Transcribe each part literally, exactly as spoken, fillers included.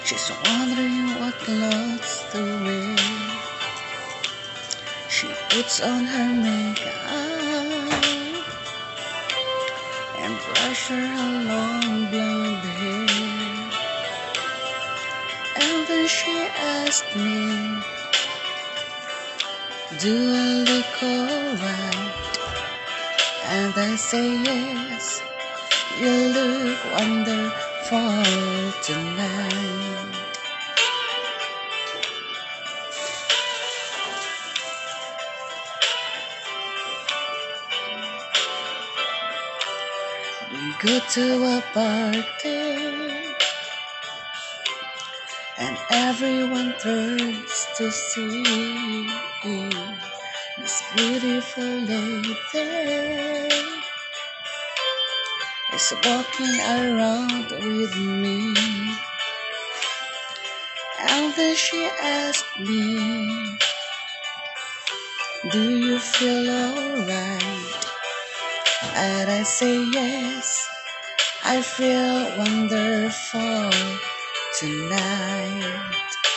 She's wondering what clothes to wear. She puts on her makeup and brush her long blonde hair. And then she asked me, do I look alright? And I say yes, you look wonderful tonight. We go to a party and everyone turns to see this beautiful lady is walking around with me. And then she asked me, do you feel alright? And I say yes, I feel wonderful tonight.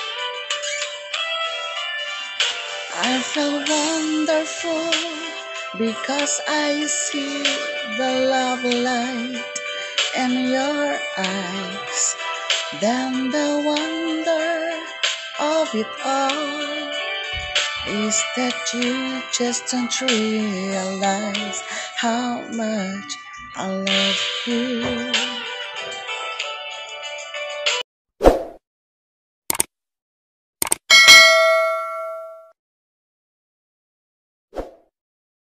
I feel wonderful because I see the love light in your eyes. Then the wonder of it all is that you just don't realize how much I love you.